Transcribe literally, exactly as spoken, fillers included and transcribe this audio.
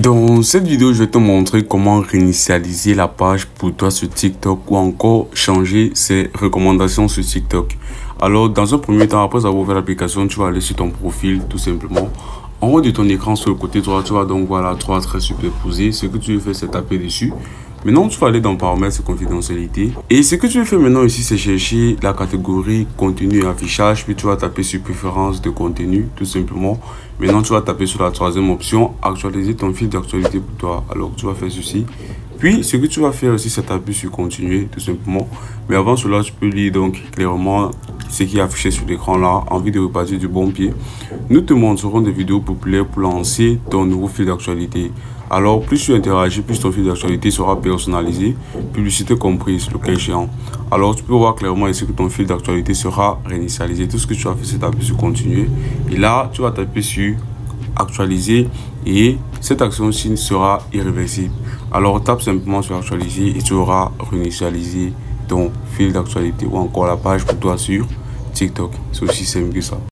Dans cette vidéo, je vais te montrer comment réinitialiser la page pour toi sur TikTok ou encore changer ses recommandations sur TikTok. Alors, dans un premier temps, après avoir ouvert l'application, tu vas aller sur ton profil tout simplement. En haut de ton écran, sur le côté droit, tu vas donc voir la trois traits superposés. Ce que tu veux faire, c'est taper dessus. Maintenant, tu vas aller dans paramètres et confidentialité. Et ce que tu veux faire maintenant ici, c'est chercher la catégorie contenu et affichage. Puis tu vas taper sur préférence de contenu, tout simplement. Maintenant, tu vas taper sur la troisième option, actualiser ton fil d'actualité pour toi. Alors, tu vas faire ceci. Puis, ce que tu vas faire aussi, c'est taper sur continuer, tout simplement. Mais avant cela, tu peux lire donc clairement ce qui est affiché sur l'écran là. Envie de repartir du bon pied. Nous te montrerons des vidéos populaires pour lancer ton nouveau fil d'actualité. Alors, plus tu interagis, plus ton fil d'actualité sera personnalisé, publicité comprise, le cas échéant. Alors, tu peux voir clairement ici que ton fil d'actualité sera réinitialisé. Tout ce que tu as fait, c'est taper sur continuer. Et là, tu vas taper sur actualiser et cette action-ci sera irréversible. Alors, tape simplement sur actualiser et tu auras réinitialisé ton fil d'actualité ou encore la page pour toi sur TikTok. C'est aussi simple que ça.